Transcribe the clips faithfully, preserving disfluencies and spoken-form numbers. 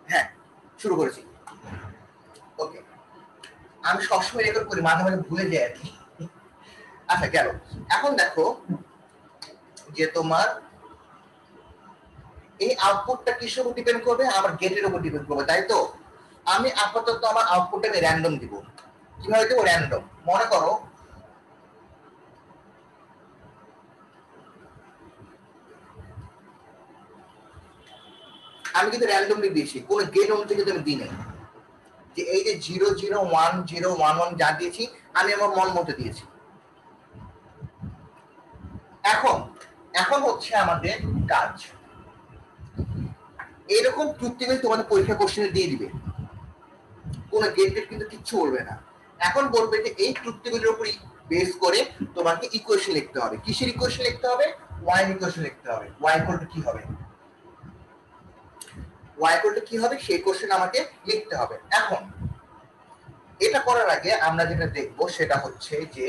হ্যাঁ শুরু করেছি। ওকে, আমি সবসময় রেকর্ড করি, মাঝে মাঝে ভুলে যাই আর কি। আচ্ছা গেল। এখন দেখো যে তোমার এই আউটপুটটা কিসের উপর ডিপেন্ড করবে? আমার গেটের উপর ডিপেন্ড করবে, তাই তো? আমি আপাতত আমার আউটপুটটা আমি র্যান্ডম দিব। কিভাবে দেবো? র্যান্ডম। মনে করো আমি কিন্তু র্যান্ডমলি দিয়েছি, কোনো গেট অনুযায়ী কিন্তু আমি দিই নাই, যে এই যে zero zero one zero one one যা দিয়েছি আমি আমার মন মতো দিয়েছি। এখন এখন হচ্ছে আমাদের কাজ, এরকম ট্রুথ টেবিল তোমাদের পরীক্ষা কোশ্চেনে দিয়ে দিবে, কোনো গেট গেট কিন্তু কিচ্ছু বলবে না। এখন বলবে যে এই ট্রুথ টেবিলের উপর বেস করে তোমাকে ইকুয়েশন লিখতে হবে। কিসের ইকুয়েশন লিখতে হবে? ওয়াই ইকুয়েশন লিখতে হবে। ওয়াই ইকুয়াল টু কি হবে? ওয়াই ইকুয়াল টু কি হবে সেই কোশ্চেন আমাকে লিখতে হবে। এখন এটা করার আগে আমরা যেটা দেখবো সেটা হচ্ছে যে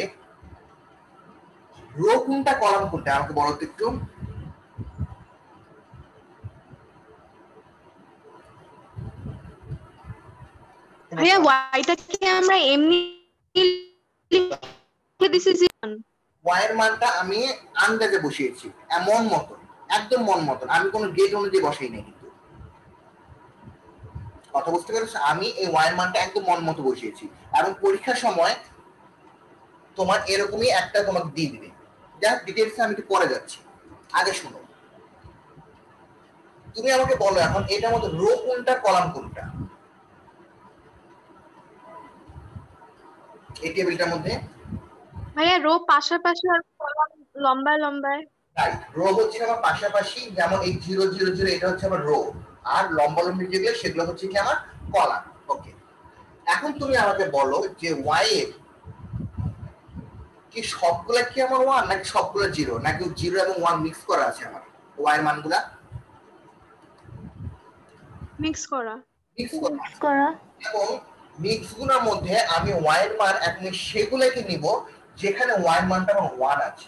রো কোনটা কলাম কোনটা আমাকে বলো তো একটু। ভাইয়া ওয়াইটা কি আমরা এমনি লিখে দিছি? ওয়াই এর মানটা আমি আন্দাজে বসিয়েছি, এমন মতন, একদম মন মতন, আমি কোনো গেট অনুযায়ী বসাই নাই কিন্তু। কথা বুঝতে পেরেছো? আমি এই ওয়াই এর মানটা একদম মন মতো বসিয়েছি, এবং পরীক্ষার সময় তোমার এরকমই একটা তোমাকে দিয়ে দিবে। যা ডিটেইলস আমি একটু পরে যাচ্ছি, আগে শোনো। তুমি আমাকে বলো এখন এটার মধ্যে রো কোনটা কলাম কোনটা এই টেবিলটার মধ্যে? ভাইয়া রো পাশাপাশি আর কলাম লম্বায় লম্বায়। তাই রো হচ্ছে আমার পাশাপাশি, যেমন এই জিরো জিরো জিরো এটা হচ্ছে আমার রো, আর লম্বা লম্বি যেগুলো সেগুলো হচ্ছে কি আমার কলাম। ওকে, এখন তুমি আমাকে বলো যে ওয়াই এর কি সবগুলা কি আমার ওয়ান, নাকি সবগুলো জিরো, নাকি জিরো এবং ওয়ান মিক্স করা আছে আমার ওয়াই এর মানগুলা? মিক্স করা। মিক্স করা। এবং মিক্স গুলোর মধ্যে আমি ওয়াই এর মান এখন সেগুলোকে নিব যেখানে ওয়াই এর মানটা আমার ওয়ান আছে।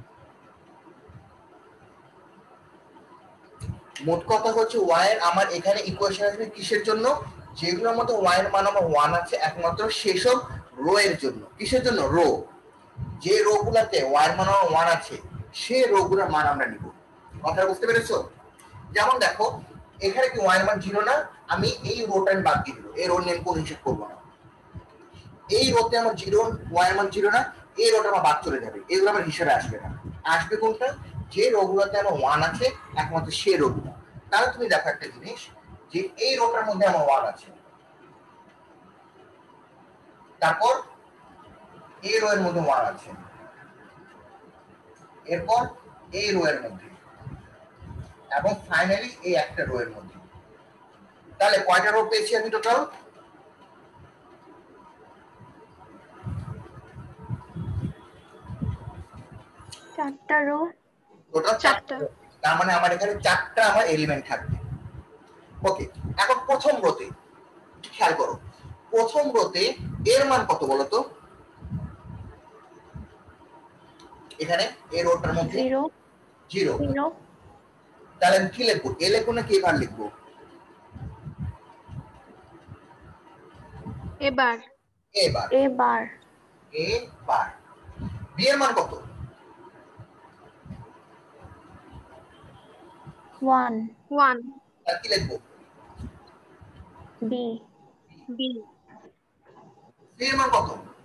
মোট কথা হচ্ছে ওয়াই এর আমার এখানে ইকুয়েশন আসবে কিসের জন্য? যেগুলোর মধ্যে ওয়াই এর মান আমার ওয়ান আছে একমাত্র সেসব রো এর জন্য। কিসের জন্য? রো। যে রো গুলাতে ওয়াই এর মান আমার ওয়ান আছে সেই রো গুলোর মান আমরা নিব। কথা বুঝতে পেরেছো? যেমন দেখো এখানে কি ওয়াই এর মান জিরো না? আমি এই রোটা আমি বাদ দিয়ে দিব, এই রো নিয়ে কোন হিসাব করবো না। এই রোতে আমার জিরো, ওয়াই এর মান জিরো না, এই রোটা আমার বাদ চলে যাবে, এগুলো আমার হিসাবে আসবে না। আসবে কোনটা? যে রোগুলোতে আমার ওয়ান আছে একমাত্র সেই রোগুলো। তাহলে তুমি দেখো একটা জিনিস, যে এই রোটার মধ্যে আমার ওয়ান আছে, তারপর এই রো এর মধ্যে ওয়ান আছে, এরপর এই রো এর মধ্যে, এবং ফাইনালি এই একটা রো এর মধ্যে। তাহলে কয়টা রো পেয়েছি আমি টোটাল? চারটা রো। টোটাল চারটা। তার মানে আমার এখানে চারটা আমার এলিমেন্ট থাকবে। ওকে, এখন প্রথম রোতে খেয়াল করো, প্রথম রোতে এর মান কত বলো তো? এখানে এই রোটার মধ্যে জিরো জিরো। জিরো। তাহলে আমি কি লিখবো? এ লিখবো না কি এবার লিখবো? এবার এবার এবার এবার বি এর মান কত? One one. তাহলে কি লিখবো? B B. সি এর মান কত?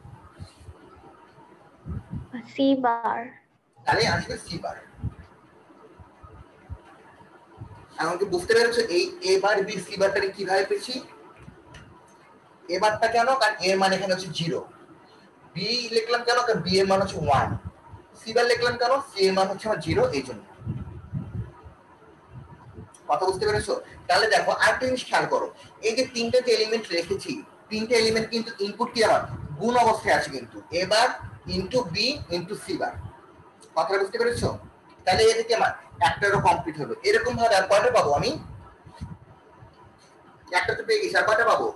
C bar. তাহলে আসবে সি বার। আমাকে বুঝতে পেরেছো এই এবার বি সি বারটাকে কিভাবে পেয়েছি? এবারটা কেন? কারণ এর মান এখানে হচ্ছে জিরো। বি লিখলাম কেন? কারণ বি এর মান হচ্ছে ওয়ান। সি বার লিখলাম কেন? সি এর মান হচ্ছে আমার জিরো, এই জন্য। কথা বুঝতে পেরেছো? তাহলে দেখো আরেকটা জিনিস খেয়াল করো, এই যে তিনটা যে এলিমেন্ট রেখেছি, তিনটা এলিমেন্ট কিন্তু ইনপুট কি আমার গুণ অবস্থায় আছে, কিন্তু এবার into B into C bar. কথাটা বুঝতে পেরেছো? তাহলে এ থেকে আমার একটারও কমপ্লিট হলো। এরকম ভাবে আর কয়টা পাবো আমি? একটা তো পেয়ে গেছি, আর কয়টা পাবো?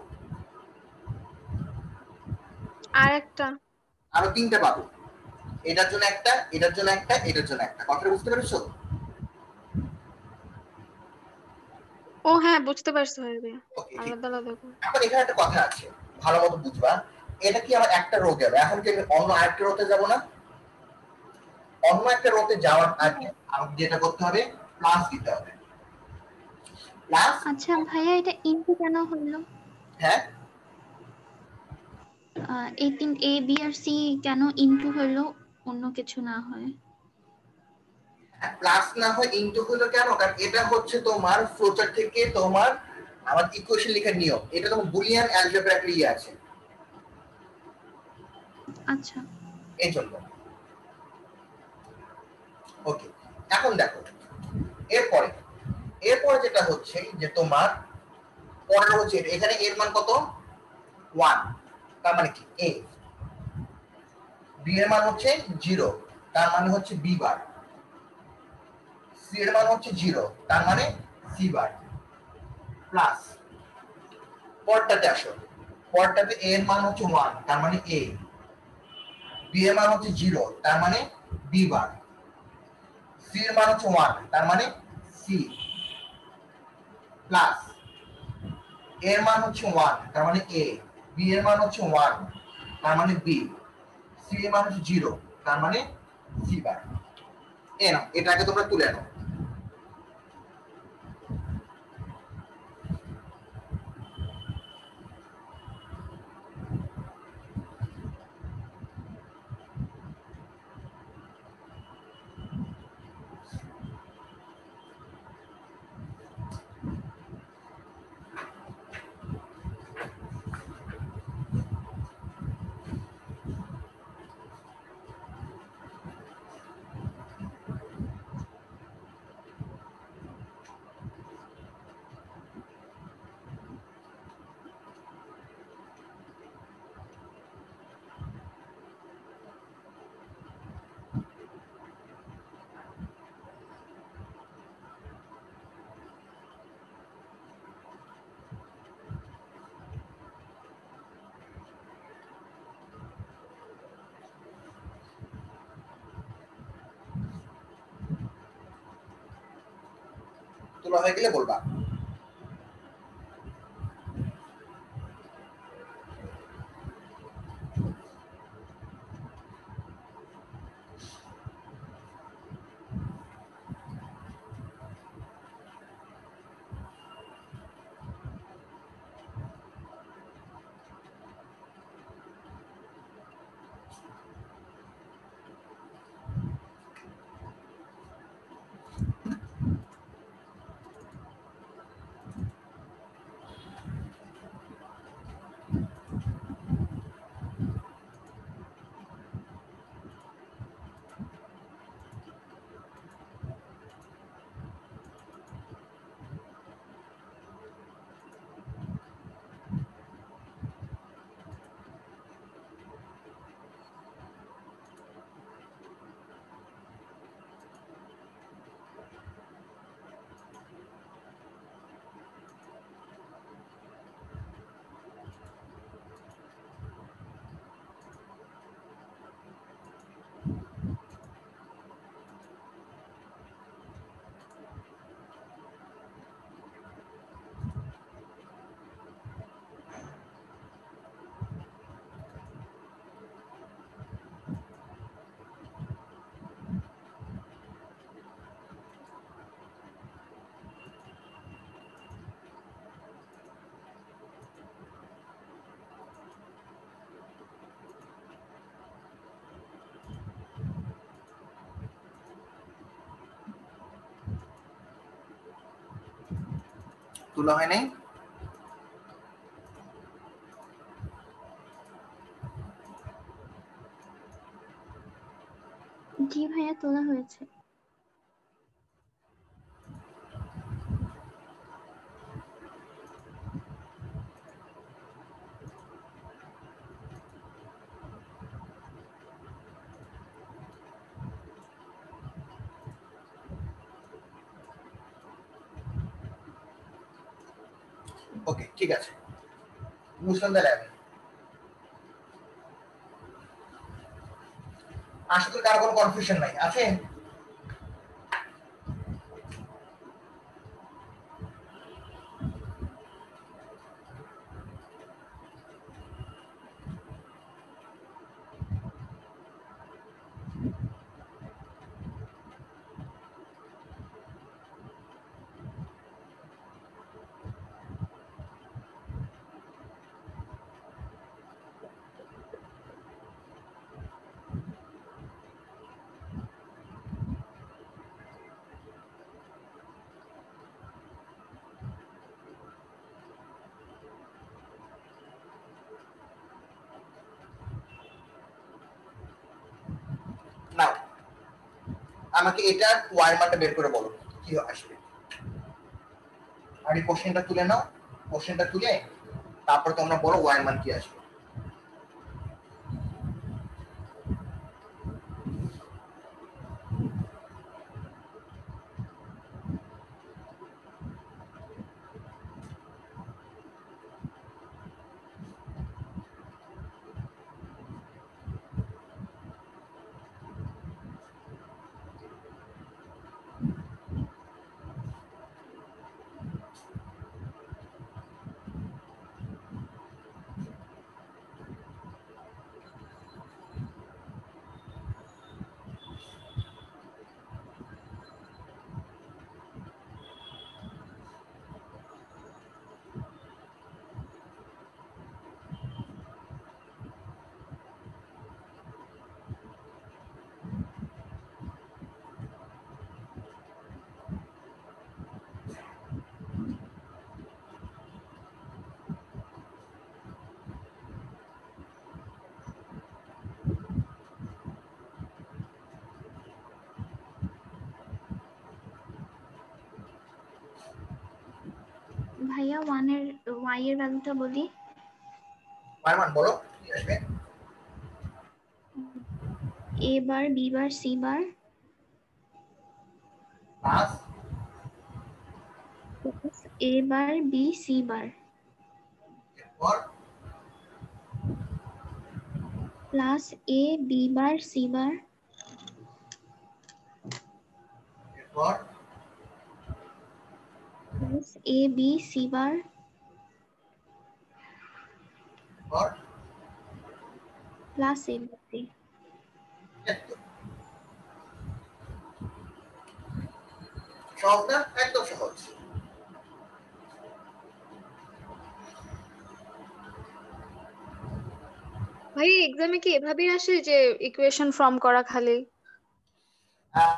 আর একটা, আরো তিনটা পাবো। এটার জন্য একটা, এটার জন্য একটা, এটার জন্য একটা। কথাটা বুঝতে পেরেছো? ও হ্যাঁ, বুঝতে পারছি ভাইয়া। ওকে, ঠিক। আলাদা আলাদা করে। এখন এখানে একটা কথা আছে, ভালো মতো বুঝবা। এটা কি আমার একটা রো গেল, এখন কি আমি অন্য আরেকটা রোতে যাব না? অন্য একটা রোতে যাওয়ার আগে আমাকে যেটা করতে হবে, প্লাস দিতে হবে। প্লাস, আচ্ছা ভাইয়া, এটা ইনটু কেন হলো? হ্যাঁ, আহ, এই তিন এ বি আর সি কেন ইনটু হলো, অন্য কিছু না হয়? প্লাস না হয় ইনটু হলো কেন? কারণ এটা হচ্ছে তোমার ফ্লোচার্ট থেকে তোমার আমার ইকুয়েশন লেখার নিয়ম। এটা তোমার বুলিয়ান অ্যালজেব্রা একটা ইয়ে আছে, আচ্ছা। এই জন্য। ওকে, এখন দেখো এরপরে এরপরে যেটা হচ্ছে যে তোমার পরের হচ্ছে এটা। এখানে এর মান কত? ওয়ান, তার মানে কি এ। বি এর মান হচ্ছে জিরো, তার মানে হচ্ছে বি বার। সি এর মান হচ্ছে জিরো, তার মানে সি বার। প্লাস পরটাতে আসো, পরটাতে এ এর মান হচ্ছে ওয়ান, তার মানে এ। বি এর মান হচ্ছে জিরো, তার মানে বি বার। সি এর মান হচ্ছে ওয়ান, তার মানে সি। প্লাস এর মান হচ্ছে ওয়ান, তার মানে এ। বি এর মান হচ্ছে ওয়ান, তার মানে বি। সি এর মান হচ্ছে জিরো, তার মানে সি বার। এ নাও, এটাকে তোমরা তুলে নাও। তোলা হয়ে গেলে বলবা। তোলা হয় নাই? জি ভাইয়া, তোলা হয়েছে। ওকে, ঠিক আছে, বুঝলাম। তাহলে আমি আশা করি কারো কোনো কনফিউশন নাই আছে। আমাকে এটার ওয়াই মানটা বের করে বলো কি আসবে। আর এই কোশ্চেনটা তুলে নাও, কোশ্চেনটা তুলে তারপর তোমরা বলো ওয়াই মান কি আসবে। ভাইয়া ওয়ান এর ওয়াই এর ভ্যালুটা বলি। ওয়াই মান বলো কি আসবে। A bar B bar C bar plus A bar B C bar এরপর plus A B bar C bar এরপর plus A B C bar এরপর প্লাস এ বি সি। সহজ না? একদম সহজ। ভাই এক্সামে কি এভাবেই আসে যে ইকুয়েশন ফর্ম করা খালি? আহ,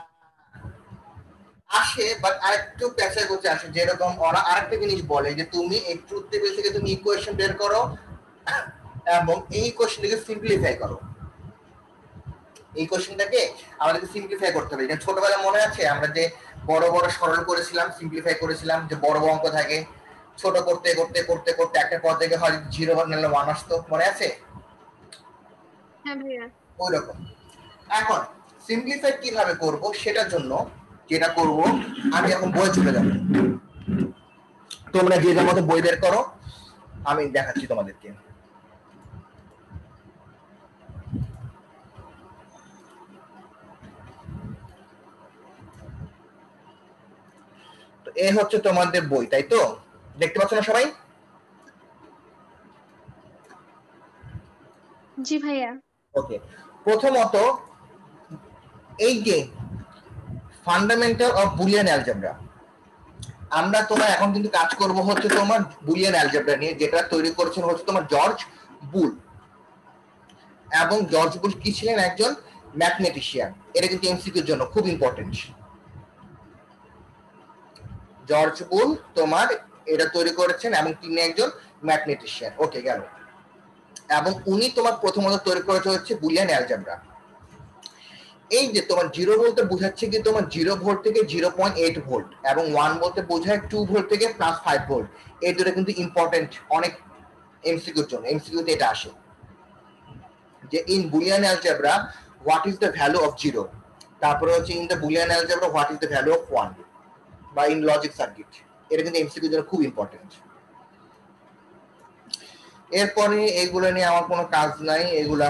আসে বাট আরেকটু প্যাচার করতে আসে, যেরকম ওরা আরেকটা জিনিস বলে যে তুমি এই ট্রুথ টেবিল থেকে তুমি ইকুয়েশন বের করো এবং এই কোশ্চেনটাকে সিম্পলিফাই করো। এই কোশ্চেনটাকে আমাদেরকে সিম্পলিফাই করতে হবে। যেমন ছোটবেলায় মনে আছে আমরা যে বড় বড় সরল করেছিলাম, সিম্পলিফাই করেছিলাম, যে বড় বড় অঙ্ক থাকে, ছোট করতে করতে করতে করতে একটা পর থেকে হয় জিরো নাহলে ওয়ান আসতো, মনে আছে? হ্যাঁ ভাইয়া। ওই রকম। এখন সিম্পলিফাই কিভাবে করব সেটার জন্য যেটা করব, আমি এখন বই চলে যাব, তোমরা যে যার মতো বই বের করো, আমি দেখাচ্ছি তোমাদেরকে। তো এ হচ্ছে তোমাদের বই, তাই তো? দেখতে পাচ্ছ না সবাই? জি ভাইয়া। ওকে, প্রথমত এই যে ফান্ডামেন্টাল অফ বুলিয়ান অ্যালজেব্রা, আমরা তোমার এখন কিন্তু কাজ করব হচ্ছে তোমার বুলিয়ান অ্যালজেব্রা নিয়ে, যেটা তৈরি করেছেন হচ্ছে তোমার জর্জ বুল। এবং জর্জ বুল কি ছিলেন? একজন ম্যাথমেটিশিয়ান। এটা কিন্তু এমসিকিউর জন্য খুব ইম্পর্টেন্ট। জর্জ বুল তোমার এটা তৈরি করেছেন এবং তিনি একজন ম্যাথমেটিশিয়ান। ওকে, গেল। এবং উনি তোমার প্রথমত তৈরি করেছে হচ্ছে বুলিয়ান অ্যালজেব্রা। এই যে তোমার জিরো বলতে বোঝাচ্ছে কি তোমার জিরো ভোল্ট থেকে জিরো পয়েন্ট এইট ভোল্ট, এবং ওয়ান বলতে বোঝায় টু ভোল্ট থেকে প্লাস ফাইভ ভোল্ট। এই দুটো কিন্তু ইম্পর্টেন্ট অনেক এমসিকিউর জন্য। এমসিকিউতে এটা আসে যে in Boolean algebra what is the value of zero, তারপরে হচ্ছে in the Boolean algebra what is the value of one, বা ইন লজিক সার্কিট। এটা কিন্তু এমসিকিউর জন্য খুব ইম্পর্টেন্ট। এরপরে এইগুলো নিয়ে আমার কোনো কাজ নাই, এগুলা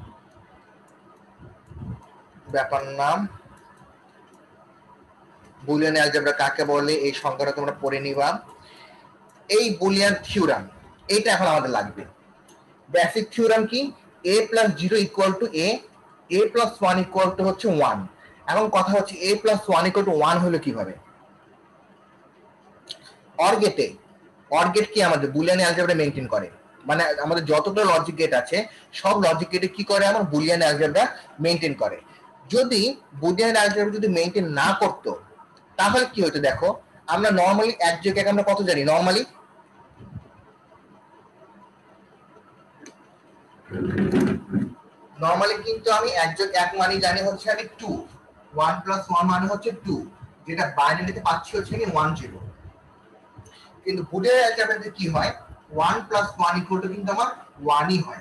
ব্যাপার নাম। বুলিয়ান অ্যালজেব্রা কাকে বলে এই সংজ্ঞাটা তোমরা পড়ে নিবা। এই বুলিয়ান থিওরাম, এটা এখন আমাদের লাগবে। বেসিক থিওরাম কি? a plus zero equal to A, A plus one equal to হচ্ছে ওয়ান। এখন কথা হচ্ছে a plus one equal to one হলো কিভাবে? অর গেটে, অর গেট কি আমাদের বুলিয়ান অ্যালজেব্রা মেইনটেইন করে, মানে আমাদের যতটা লজিক গেট আছে সব লজিক গেটে কি করে? আমার বুলিয়ান অ্যালজেব্রা মেইনটেইন করে। যদি বুলিয়ান অ্যালজেব্রা যদি মেইনটেইন না করতো তাহলে কি হতো? দেখো, আমরা নরমালি এক জায়গায় আমরা কত জানি? নরমালি নরমালি কিন্তু আমি এক যোগ এক মানি জানি হচ্ছে আমি টু, ওয়ান প্লাস ওয়ান মানে হচ্ছে টু, যেটা বাইনারিতে পাচ্ছি হচ্ছে কি ওয়ান জিরো। কিন্তু বুলিয়ান অ্যালজেব্রাতে কি হয়, one plus one equal to কিন্তু আমার ওয়ানই হয়।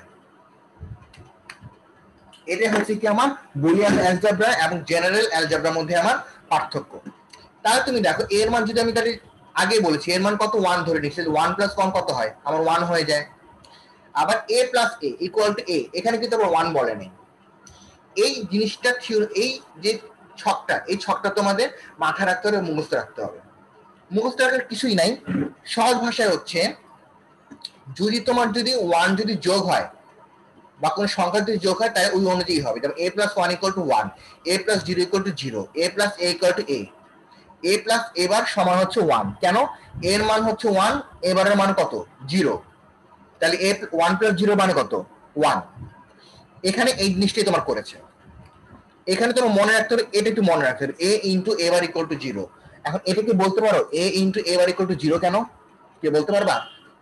এটা হচ্ছে কি আমার বুলিয়ান অ্যালজেব্রা এবং জেনারেল অ্যালজেব্রার মধ্যে আমার পার্থক্য। তাহলে তুমি দেখো এর মান যদি আমি তাহলে আগে বলেছি এর মান কত ওয়ান ধরে নিচ্ছি, ওয়ান প্লাস ওয়ান কত হয় আমার ওয়ান হয়ে যায়। আবার A plus A equal to A, এখানে কিন্তু আমার ওয়ান বলে নেই। এই জিনিসটা এই যে ছকটা, এই ছকটা তোমাদের মাথায় রাখতে হবে, মুখস্থ রাখতে হবে। মুখস্থ রাখার কিছুই নাই, সহজ ভাষায় হচ্ছে যদি তোমার যদি ওয়ান যদি যোগ হয় বা কোনো সংখ্যা যদি যোগ হয় তাহলে ওই অনুযায়ী হবে। যেমন A plus one equal to one, A plus zero equal to zero, A plus A equal to A. A plus এবার সমান হচ্ছে ওয়ান, কেন এর মান হচ্ছে ওয়ান, এবারের মান কত জিরো, তাহলে এ ওয়ান প্লাস জিরো মানে কত ওয়ান। এখানে এই জিনিসটাই তোমার করেছে। এখানে তোমার মনে রাখতে হবে, এটা একটু মনে রাখতে হবে, A into A bar equal to zero. এখন এটা কি বলতে পারো A into A bar equal to zero কেন, কে বলতে পারবা?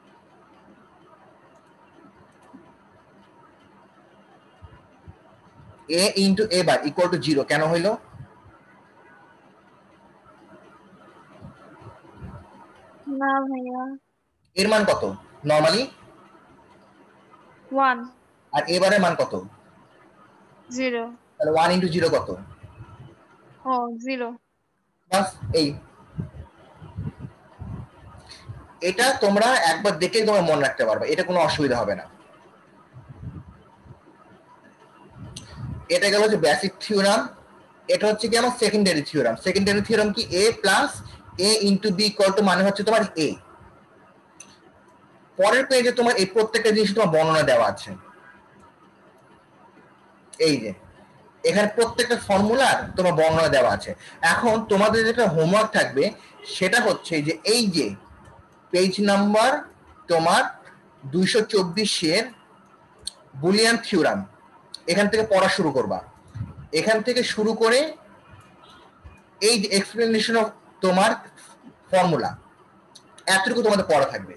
A into A bar equal to zero কেন হইল? না ভাইয়া, এর মান কত নরমালি, ওয়ান, আর এবারের মান কত, জিরো। তাহলে ওয়ান ইন্টু জিরো কত, ও জিরো। বাস এই। এটা তোমরা একবার দেখেই তোমরা মনে রাখতে পারবে, এটা কোনো অসুবিধা হবে না। এটা গেল যে বেসিক থিওরাম। এটা হচ্ছে কি আমার সেকেন্ডারি থিওরাম। সেকেন্ডারি থিওরাম কি A plus A into B equal to মানে হচ্ছে তোমার এ। পরের পেজে তোমার এই প্রত্যেকটা জিনিস তোমার বর্ণনা দেওয়া আছে, এই যে এখানে প্রত্যেকটা ফর্মুলার তোমার বর্ণনা দেওয়া আছে। এখন তোমাদের যেটা হোমওয়ার্ক থাকবে সেটা হচ্ছে যে এই যে পেজ নাম্বার তোমার দুইশো চব্বিশের বুলিয়ান থিওরাম, এখান থেকে পড়া শুরু করবা। এখান থেকে শুরু করে এই যে এক্সপ্লেনেশন অফ তোমার ফর্মুলা, এতটুকু তোমাদের পড়া থাকবে।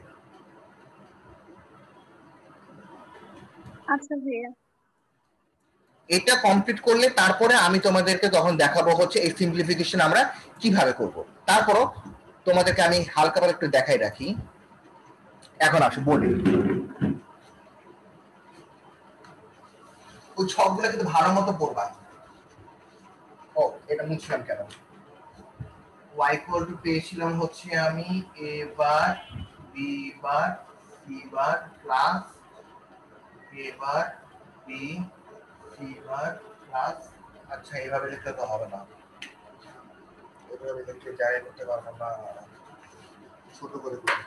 আচ্ছা ভাইয়া। এটা কমপ্লিট করলে তারপরে আমি তোমাদেরকে তখন দেখাবো হচ্ছে এই সিম্পলিফিকেশন আমরা কিভাবে করব। তারপরও তোমাদেরকে আমি হালকা করে একটু দেখাই রাখি। এখন আসো বলি, ওই ছকগুলো কিন্তু ভালো মতো পড়বা। ও এটা মুছলাম কেন, y ইকুয়াল টু পেয়েছিলাম হচ্ছে আমি a bar b bar c bar plus a bar b c bar plus, আচ্ছা এইভাবে লিখলে তো হবে না, এভাবে লিখলে জায়গা করতে পারবো না, ছোট করে দিই।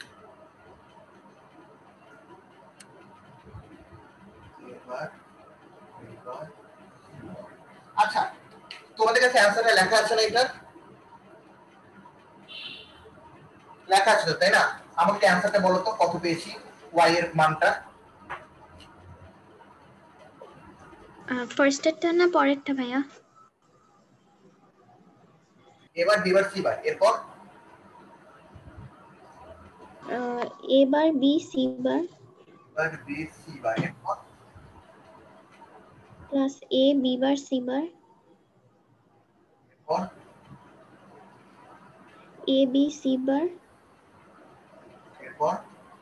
এবার এবার আচ্ছা তোমাদের কাছে অ্যানসারটা লেখা আছে না? এটা লেখা আছে তো, তাই না? আমাকে অ্যানসারটা বলো তো কত পেয়েছি y এর মানটা। ফার্স্টেরটা না পরেরটা ভাইয়া? এবার b বার c বার, এরপর এ বার বি সি বার এবার b c বার, এরপর plus A B bar C bar এরপর এ বি সি বার এরপর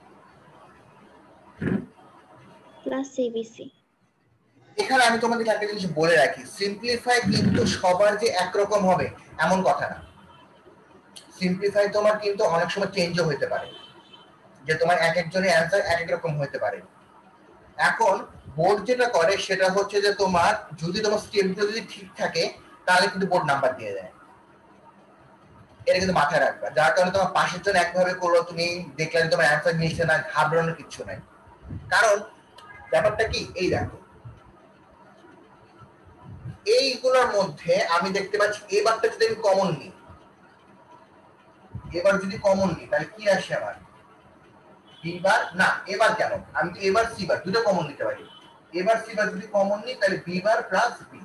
প্লাস এ বি সি। এখানে আমি তোমাদের একটা জিনিস বলে রাখি, সিম্পলিফাই কিন্তু সবার যে একরকম হবে এমন কথা না। সিম্পলিফাই তোমার কিন্তু অনেক সময় চেঞ্জও হতে পারে, যে তোমার এক একজনের অ্যান্সার এক এক রকম হতে পারে। এখন বোর্ড যেটা করে সেটা হচ্ছে যে তোমার যদি তোমার স্টেপগুলো যদি ঠিক থাকে তাহলে কিন্তু বোর্ড নাম্বার দিয়ে দেয়, এটা কিন্তু মাথায় রাখবা। যার কারণে তোমার পাশের জন একভাবে করলো, তুমি দেখলে তোমার অ্যান্সার নিচ্ছে না, ঘাবড়ানোর কিছু নাই। কারণ ব্যাপারটা কি, এই দেখো এইগুলোর মধ্যে আমি দেখতে পাচ্ছি এবারটা যদি আমি কমন নিই, এবার যদি কমন নিই তাহলে কি আসে আমার বি বার, না এবার কেন আমি তো এবার সি বার দুটো কমন নিতে পারি। এবার সি বার যদি কমন নিই তাহলে বি বার প্লাস বি।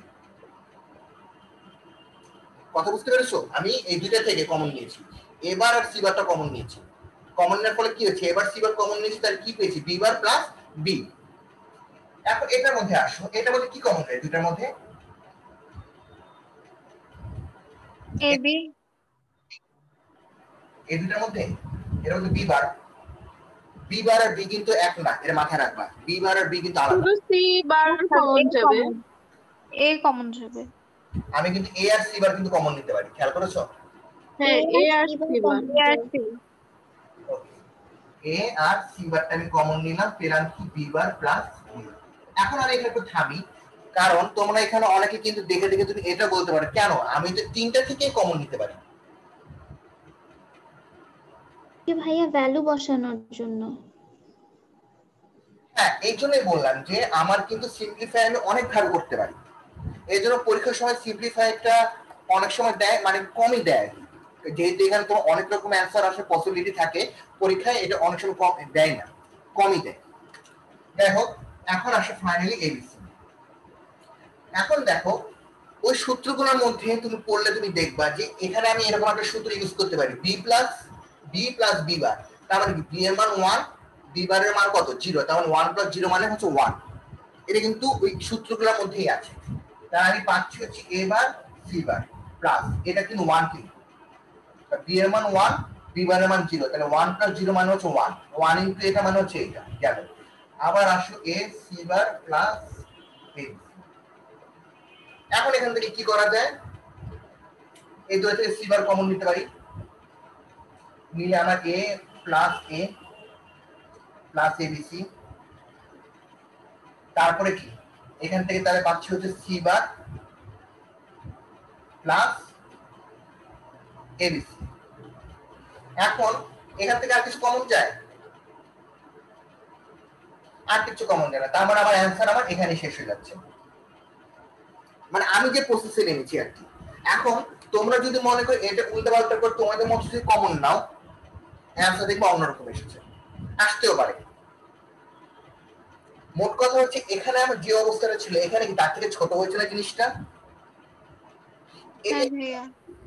কথা বুঝতে পেরেছো? আমি এই দুইটা থেকে কমন নিয়েছি, এবার আর সি বারটা কমন নিয়েছি। কমন নেওয়ার ফলে কি হচ্ছে, এবার সি বার কমন নিয়েছি তাহলে কি পেয়েছি বি বার প্লাস বি। এখন এটার মধ্যে আসো, এটার মধ্যে কি কমন হয় দুইটার মধ্যে, এ বি এই দুটার মধ্যে এর মধ্যে বি বার বি বার আর বি কিন্তু এক না, এর মাথায় রাখবা। বি বার আর বি কিন্তু আলাদা। শুধু সি বার কমন যাবে। এ কমন যাবে। আমি কিন্তু এ আর সি বার কিন্তু কমন নিতে পারি, খেয়াল করেছো? হ্যাঁ, এ আর সি বার। এ আর সি এ আর সি বারটা আমি কমন নিলাম, পেলাম কি বি বার প্লাস বি। এখন আমি এখানে একটু থামি, কারণ তোমরা এখানে অনেকে কিন্তু দেখে দেখে তুমি এটা বলতে পারো কেন আমি তো তিনটা থেকেই কমন নিতে পারি। কি ভাইয়া ভ্যালু বসানোর জন্য? হ্যাঁ, এই জন্যই বললাম যে আমার কিন্তু সিম্পলিফাই আমি অনেক ভাবে করতে পারি। এই জন্য পরীক্ষার সময় সিম্পলিফাইটা অনেক সময় দেয়, মানে কমই দেয়, যেহেতু এখানে তোমার অনেক রকম অ্যান্সার আসার পসিবিলিটি থাকে, পরীক্ষায় এটা অনেক সময় কম দেয় না, কমই দেয়। যাই হোক, এখন আসে ফাইনালি এবিসি। এখন দেখো ওই সূত্রগুলোর মধ্যে তুমি পড়লে তুমি দেখবা যে এখানে আমি এরকম একটা সূত্র ইউজ করতে পারি, B plus B plus B bar. তার মানে কি বি এর মান ওয়ান, বি বারের মান কত? জিরো। তার মানে ওয়ান প্লাস জিরো মানে হচ্ছে ওয়ান। এটা কিন্তু ওই সূত্রগুলোর মধ্যেই আছে। তার আমি পাচ্ছি হচ্ছে এ বার সি বার প্লাস এটা কিন্তু ওয়ান কি বি এর মান ওয়ান, বি বারের মান জিরো, তাহলে ওয়ান প্লাস জিরো মানে হচ্ছে ওয়ান, ওয়ান ইন্টু এটা মানে হচ্ছে এটা গেল। আবার আসো এ সি বার প্লাস এ। এখন এখান থেকে কি করা যায়? এই দুটো থেকে সি বার কমন নিতে পারি, নিলে আমার A plus A plus ABC. তারপরে কি এখান থেকে তাহলে পাচ্ছি হচ্ছে সি বার প্লাস এবিসি। এখন এখান থেকে আর কিছু কমন যায়? আর কিছু কমন যায় না, তার মানে আমার অ্যান্সার আমার এখানে শেষ হয়ে যাচ্ছে, মানে আমি যে প্রসেসে নেমেছি আর কি। এখন তোমরা যদি মনে করো এটা উল্টা পাল্টা করে তোমাদের মতো যদি কমন নাও, অ্যান্সার দেখবো অন্যরকম এসেছে, আসতেও পারে। মোট কথা হচ্ছে এখানে আমার যে অবস্থাটা ছিল এখানে কি তার থেকে ছোট হয়েছে না জিনিসটা? হ্যাঁ ভাইয়া।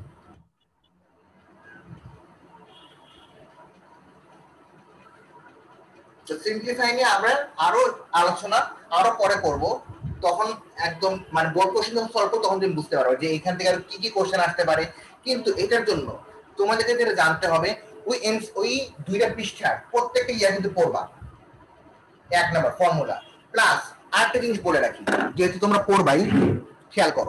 তো সিম্পলিফাই নিয়ে আমরা আরো আলোচনা আরো পরে করব, তখন একদম মানে বোর্ড কোশ্চেন যখন সলভ করব তখন তুমি বুঝতে পারবে যে এখান থেকে আর কি কি কোশ্চেন আসতে পারে। কিন্তু এটার জন্য তোমাদেরকে যেটা জানতে হবে, ওই ওই দুইটা পৃষ্ঠার প্রত্যেকটা ইয়া কিন্তু পড়বা, এক নাম্বার ফর্মুলা প্লাস আরেকটা জিনিস বলে রাখি, যেহেতু তোমরা পড়বাই, খেয়াল করো।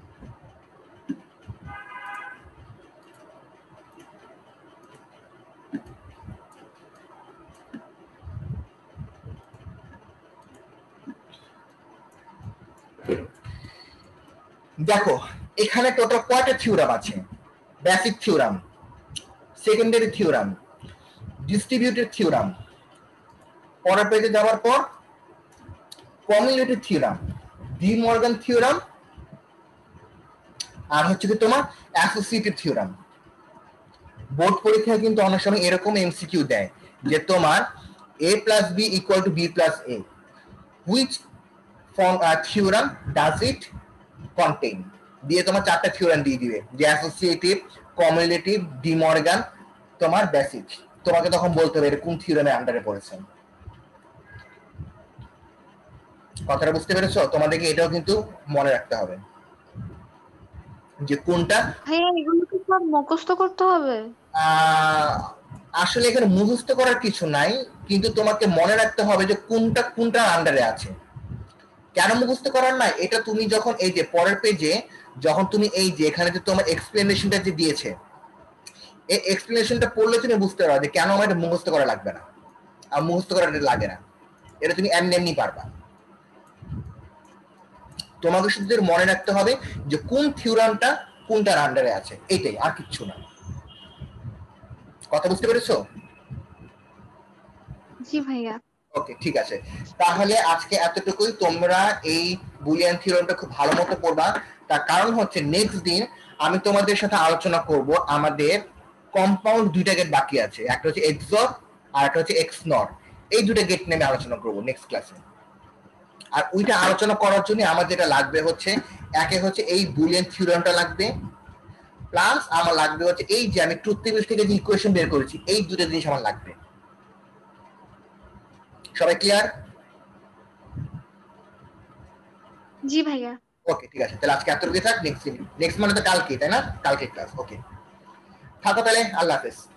দেখো এখানে টোটাল কয়টা থিওরাম আছে? Basic theorem, secondary theorem, distributed theorem, পরের পেজে যাওয়ার পর commutative theorem, De Morgan theorem, আর হচ্ছে কি তোমার অ্যাসোসিয়েটিভ থিওরাম। বোর্ড পরীক্ষায় কিন্তু অনেক সময় এরকম এমসিকিউ দেয় যে তোমার a plus B equal to B plus A, which form theorem does it contain, দিয়ে তোমার চারটা থিওরাম দিয়ে দিবে, যে অ্যাসোসিয়েটিভ, কমিউলেটিভ, ডি মর্গান, তোমার বেসিক। তোমাকে তখন বলতে হবে এটা কোন থিওরামের আন্ডারে পড়েছে। কথাটা বুঝতে পেরেছো? তোমাদেরকে এটাও কিন্তু মনে রাখতে হবে যে কোনটা। ভাইয়া এগুলো কি সব মুখস্থ করতে হবে? আসলে এখানে মুখস্থ করার কিছু নাই, কিন্তু তোমাকে মনে রাখতে হবে যে কোনটা কোনটার আন্ডারে আছে। কেন মুখস্থ করার নাই? এটা তুমি যখন এই যে পরের পেজে যখন তুমি এই যে এখানে যে তোমার এক্সপ্লেনেশনটা যে দিয়েছে, এই এক্সপ্লেনেশনটা পড়লে তুমি বুঝতে পারবে যে কেন আমার এটা মুখস্থ করা লাগবে না, আর মুখস্থ করা লাগে না, এটা তুমি এমনি এমনি পারবা। তোমাকে শুধু মনে রাখতে হবে যে কোন থিওরামটা কোনটার আন্ডারে আছে, এইটাই, আর কিচ্ছু না। কথা বুঝতে পেরেছো? জি ভাইয়া। ওকে, ঠিক আছে। তাহলে আজকে এতটুকুই। তোমরা এই বুলিয়ান থিওরামটা খুব ভালো মতো পড়বা, তার কারণ হচ্ছে নেক্সট দিন আমি তোমাদের সাথে আলোচনা করব আমাদের কম্পাউন্ড দুইটা গেট বাকি আছে, একটা হচ্ছে এক্সঅর আর একটা হচ্ছে এক্স নট। এই দুটো গেট নিয়ে আমি আলোচনা করব নেক্সট ক্লাসে। আর ওইটা আলোচনা করার জন্য আমার যেটা লাগবে হচ্ছে, একে হচ্ছে এই বুলিয়ান থিওরামটা লাগবে, প্লাস আমার লাগবে হচ্ছে এই যে আমি ট্রুথ টেবিল থেকে যে ইকুয়েশন বের করেছি, এই দুটো জিনিস আমার লাগবে। সবাই ক্লিয়ার? জি ভাইয়া। ওকে ঠিক আছে, তাহলে আজকে এতটুকুই থাক। নেক্সট নেক্সট মানে তো কালকে, তাই না? কালকে ক্লাস। ওকে থাকো তাহলে, আল্লাহ হাফেজ।